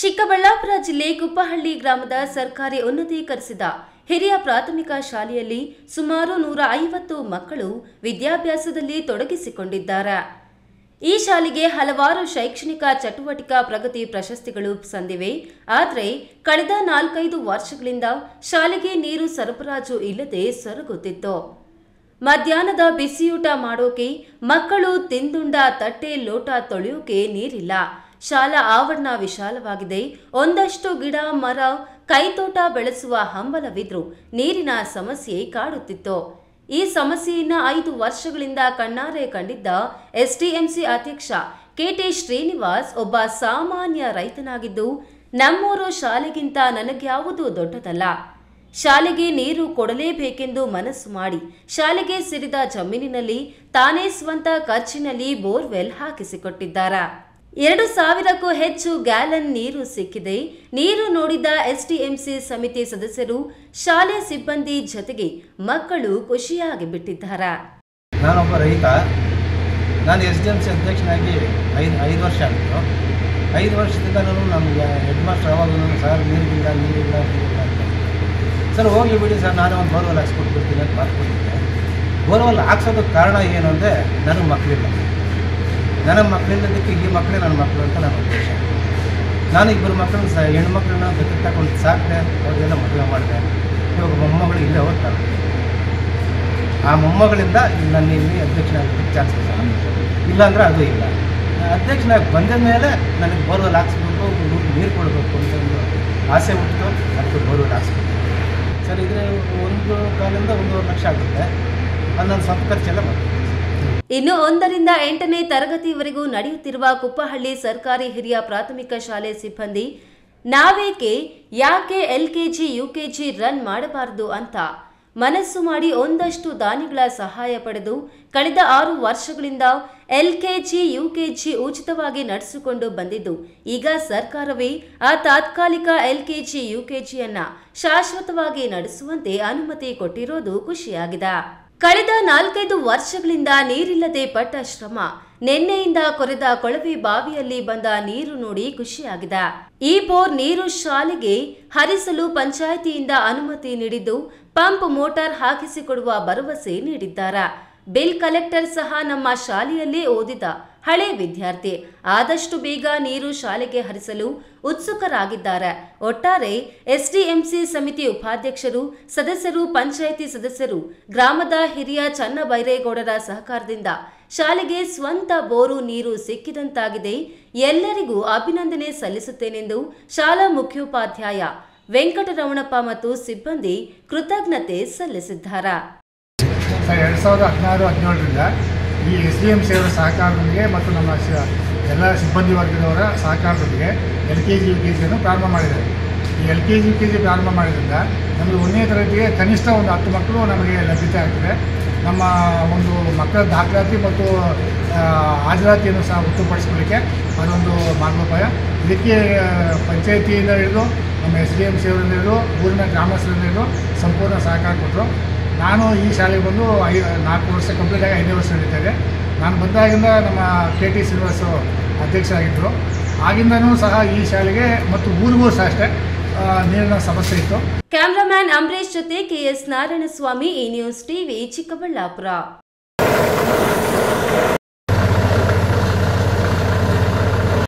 ಚಿಕ್ಕಬಳ್ಳಾಪುರ ಜಿಲ್ಲೆ ಕುಪ್ಪಹಳ್ಳಿ ಗ್ರಾಮದ ಸರ್ಕಾರಿ ಉನ್ನತೀಕರಿಸಿದ ಹಿರಿಯ ಪ್ರಾಥಮಿಕ ಶಾಲೆಯಲ್ಲಿ ಸುಮಾರು 150 ಮಕ್ಕಳು ವಿದ್ಯಾಭ್ಯಾಸದಲ್ಲಿ ತೊಡಗಿಸಿಕೊಂಡಿದ್ದಾರೆ. ಈ ಶಾಲೆಗೆ ಹಲವಾರು ಶೈಕ್ಷಣಿಕ ಚಟುವಟಿಕಾ ಪ್ರಗತಿ ಪ್ರಶಸ್ತಿಗಳು ಸಂದಿವೆ. ಆದರೆ ಕಳೆದ 4-5 ವರ್ಷಗಳಿಂದ ಶಾಲೆಗೆ ನೀರು ಸರಬರಾಜು ಇಲ್ಲದೆ ಸೊರಗುತ್ತಿತ್ತು. ಮಧ್ಯಾಹ್ನದ ಬಿಸಿಯೂಟ ಮಾಡೋಕೆ, ಮಕ್ಕಳು ತಿಂದುಂಡ ತಟ್ಟೆ ಲೋಟ ತೊಳೆಯೋಕೆ ನೀರಿಲ್ಲ. ಶಾಲಾ ಆವರಣ ವಿಶಾಲವಾಗಿದೆ. ಒಂದಷ್ಟು ಗಿಡ ಮರ ಕೈತೋಟ ಬೆಳೆಸುವ ಹಂಬಲವಿದ್ರೂ ನೀರಿನ ಸಮಸ್ಯೆ ಕಾಡುತ್ತಿತ್ತು. ಈ ಸಮಸ್ಯೆಯನ್ನ 5 ವರ್ಷಗಳಿಂದ ಕಣ್ಣಾರೆ ಕಂಡಿದ್ದ ಎಸ್ಡಿಎಂಸಿ ಅಧ್ಯಕ್ಷ ಕೆಟಿ ಶ್ರೀನಿವಾಸ್ ಒಬ್ಬ ಸಾಮಾನ್ಯ ರೈತನಾಗಿದ್ದು, ನಮ್ಮೂರು ಶಾಲೆಗಿಂತ ನನಗ್ಯಾವುದು ದೊಡ್ಡದಲ್ಲ, ಶಾಲೆಗೆ ನೀರು ಕೊಡಲೇಬೇಕೆಂದು ಮನಸ್ಸು ಮಾಡಿ ಶಾಲೆಗೆ ಸಿರಿದ ಜಮೀನಿನಲ್ಲಿ ತಾನೇ ಸ್ವಂತ ಖರ್ಚಿನಲ್ಲಿ ಬೋರ್ವೆಲ್ ಹಾಕಿಸಿಕೊಟ್ಟಿದ್ದಾರೆ. 2,000ಕ್ಕೂ ಹೆಚ್ಚು ಗ್ಯಾಲನ್ ನೀರು ಸಿಕ್ಕಿದೆ. ನೀರು ನೋಡಿದ ಎಸ್ಡಿಎಂಸಿ ಸಮಿತಿ ಸದಸ್ಯರು, ಶಾಲೆ ಸಿಬ್ಬಂದಿ ಜೊತೆಗೆ ಮಕ್ಕಳು ಖುಷಿಯಾಗಿ ಬಿಟ್ಟಿದ್ದಾರೆ. ನಾನೊಬ್ಬ ರೈತ. ನಾನು ಎಸ್ಡಿಎಂಸಿ ಅಧ್ಯಕ್ಷನಾಗಿ 5 ವರ್ಷ ಆಗಿತ್ತು. 5 ವರ್ಷದಿಂದ ನಮ್ಮ ಹೆಡ್ ಮಾಸ್ಟರ್ ಅವಾಗ ಸರ್ ನೀರಿಲ್ಲ ಅಂತ, ಸರ್ ಹೋಗಲಿ ಬಿಡಿ ಸರ್, ನಾನೇ ಒಂದು ಬೋರ್ವೆಲ್ ಹಾಕ್ಸ್ಕೊಟ್ಬಿಡ್ತೀನಿ ಅಂತ ಮಾತುಕೊಟ್ಟಿದ್ದೆ. ಬೋರ್ವೆಲ್ ಹಾಕ್ಸೋದಕ್ಕೆ ಕಾರಣ ಏನು ಅಂದರೆ, ನನಗೆ ಮಕ್ಕಳಿಲ್ಲ. ನನ್ನ ಮಕ್ಕಳಿಲ್ಲದಕ್ಕೆ ಈ ಮಕ್ಕಳೇ ನನ್ನ ಮಕ್ಕಳು ಅಂತ ನನ್ನ ಉದ್ದೇಶ. ನಾನು 2 ಮಕ್ಕಳನ್ನ ಹೆಣ್ಮಕ್ಳನ್ನ ದತ್ತು ತಗೊಂಡು ಸಾಕಿದೆ, ಅವ್ರಿಗೆಲ್ಲ ಮದುವೆ ಮಾಡಿದೆ. ಇವಾಗ ಮೊಮ್ಮಗಳು ಇಲ್ಲೇ ಓದ್ತಾರೆ. ಆ ಮೊಮ್ಮಗಳಿಂದ ನನ್ನ ಇಲ್ಲಿ ಅಧ್ಯಕ್ಷನಾಗೋದಕ್ಕೆ ಚಾನ್ಸ್ ಇಲ್ಲ. ಇಲ್ಲಾಂದ್ರೆ ಅದು ಇಲ್ಲ. ಅಧ್ಯಕ್ಷನಾಗಿ ಬಂದ ಮೇಲೆ ನನಗೆ ಬೋರ್ವೆಲ್ ಹಾಕ್ಸ್ಬೇಕು, ನೀರು ಕೊಡಬೇಕು ಅಂತ ಒಂದು ಆಸೆ ಹುಟ್ಟಿತು. ಅದಕ್ಕೆ ಬೋರ್ವೆಲ್ ಹಾಕ್ಸ್ಬೇಕು ಸರ್. ಇದ್ರೆ 1 ಕಾಲಿಂದ 1.5 ಲಕ್ಷ ಆಗುತ್ತೆ. ಅದು ನನ್ನ ಸ್ವಂತ ಖರ್ಚೆಲ್ಲ ಮಾಡ್ತೀನಿ. ಇನ್ನು 1ರಿಂದ 8ನೇ ತರಗತಿವರೆಗೂ ನಡೆಯುತ್ತಿರುವ ಕುಪ್ಪಹಳ್ಳಿ ಸರ್ಕಾರಿ ಹಿರಿಯ ಪ್ರಾಥಮಿಕ ಶಾಲೆ ಸಿಬ್ಬಂದಿ ಯಾಕೆ ಎಲ್ಕೆಜಿ ಯುಕೆಜಿ ರನ್ ಮಾಡಬಾರದು ಅಂತ ಮನಸ್ಸು ಮಾಡಿ ಒಂದಷ್ಟು ದಾನಿಗಳ ಸಹಾಯ ಪಡೆದು ಕಳೆದ 6 ವರ್ಷಗಳಿಂದ ಎಲ್ಕೆಜಿ ಯುಕೆಜಿ ಉಚಿತವಾಗಿ ನಡೆಸಿಕೊಂಡು ಬಂದಿದ್ದು, ಈಗ ಸರ್ಕಾರವೇ ಆ ತಾತ್ಕಾಲಿಕ ಎಲ್ಕೆಜಿ ಯುಕೆಜಿಯನ್ನ ಶಾಶ್ವತವಾಗಿ ನಡೆಸುವಂತೆ ಅನುಮತಿ ಕೊಟ್ಟಿರೋದು ಖುಷಿಯಾಗಿದೆ. ಕಳೆದ 4-5 ವರ್ಷಗಳಿಂದ ನೀರಿಲ್ಲದೆ ಪಟ್ಟ ಶ್ರಮ, ನಿನ್ನೆಯಿಂದ ಕೊರೆದ ಕೊಳವೆ ಬಾವಿಯಲ್ಲಿ ಬಂದ ನೀರು ನೋಡಿ ಖುಷಿಯಾಗಿದೆ. ಈ ಬೋರ್ ನೀರು ಶಾಲೆಗೆ ಹರಿಸಲು ಪಂಚಾಯಿತಿಯಿಂದ ಅನುಮತಿ ನೀಡಿದ್ದು, ಪಂಪ್ ಮೋಟಾರ್ ಹಾಕಿಸಿಕೊಡುವ ಭರವಸೆ ನೀಡಿದ್ದಾರೆ. ಬಿಲ್ ಕಲೆಕ್ಟರ್ ಸಹ ನಮ್ಮ ಶಾಲೆಯಲ್ಲೇ ಓದಿದ ಹಳೆ ವಿದ್ಯಾರ್ಥಿ. ಆದಷ್ಟು ಬೇಗ ನೀರು ಶಾಲೆಗೆ ಹರಿಸಲು ಉತ್ಸುಕರಾಗಿದ್ದಾರೆ. ಒಟ್ಟಾರೆ ಎಸ್ಡಿಎಂಸಿ ಸಮಿತಿ ಉಪಾಧ್ಯಕ್ಷರು, ಸದಸ್ಯರು, ಪಂಚಾಯಿತಿ ಸದಸ್ಯರು, ಗ್ರಾಮದ ಹಿರಿಯ ಚನ್ನಬೈರೇಗೌಡರ ಸಹಕಾರದಿಂದ ಶಾಲೆಗೆ ಸ್ವಂತ ಬೋರು ನೀರು ಸಿಕ್ಕಿದಂತಾಗಿದೆ. ಎಲ್ಲರಿಗೂ ಅಭಿನಂದನೆ ಸಲ್ಲಿಸುತ್ತೇನೆಂದು ಶಾಲಾ ಮುಖ್ಯೋಪಾಧ್ಯಾಯ ವೆಂಕಟರಮಣಪ್ಪ ಮತ್ತು ಸಿಬ್ಬಂದಿ ಕೃತಜ್ಞತೆ ಸಲ್ಲಿಸಿದ್ದಾರೆ. 2016-17ರಿಂದ ಈ ಎಸ್ಡಿಎಂಸಿ ಅವರ ಸಹಕಾರದೊಂದಿಗೆ ಮತ್ತು ನಮ್ಮ ಎಲ್ಲ ಸಿಬ್ಬಂದಿ ವರ್ಗದವರ ಸಹಕಾರದೊಂದಿಗೆ LKG UKGಯನ್ನು ಪ್ರಾರಂಭ ಮಾಡಿದ್ದಾರೆ. ಈ LKG UKG ಪ್ರಾರಂಭ ಮಾಡಿದ್ರಿಂದ ನಮಗೆ 1ನೇ ತರಗತಿಗೆ ಕನಿಷ್ಠ ಒಂದು 10 ಮಕ್ಕಳು ನಮಗೆ ಲಭ್ಯತೆ ಆಗ್ತದೆ. ನಮ್ಮ ಒಂದು ಮಕ್ಕಳ ದಾಖಲಾತಿ ಮತ್ತು ಹಾಜರಾತಿಯನ್ನು ಸಹ ಉತ್ತಮಪಡಿಸ್ಕೊಳ್ಳಿಕ್ಕೆ ಅದೊಂದು ಮಾರ್ಗೋಪಾಯ. ಇದಕ್ಕೆ ಪಂಚಾಯಿತಿಯಿಂದ ಹಿಡಿದು ನಮ್ಮ SDMC ಅವರಿಂದ ಹಿಡಿದು ಊರಿನ ಗ್ರಾಮಸ್ಥರಿಂದ ಹಿಡಿದು ಸಂಪೂರ್ಣ ಸಹಕಾರ ಕೊಟ್ಟರು. ನಾನು ಈ ಶಾಲೆಗೆ ಬಂದು 4 ವರ್ಷ ಕಂಪ್ಲೀಟ್ ಆಗಿ 5ನೇ ವರ್ಷ ನಡೀತಾ ಇದೆ. ನಾನು ಬಂದಾಗಿಂದ ನಮ್ಮ KT ಶ್ರೀನಿವಾಸು ಅಧ್ಯಕ್ಷರಾಗಿದ್ದರು. ಆಗಿಂದನೂ ಸಹ ಈ ಶಾಲೆಗೆ ಮತ್ತು ಊರಿಗೂ ಸಹ ಅಷ್ಟೇ ನೀರಿನ ಸಮಸ್ಯೆ ಇತ್ತು. ಕ್ಯಾಮರಾಮ್ಯಾನ್ ಅಂಬರೀಶ್ ಜೊತೆ KS ನಾರಾಯಣಸ್ವಾಮಿ, ಈ ನ್ಯೂಸ್ ಟಿವಿ, ಚಿಕ್ಕಬಳ್ಳಾಪುರ.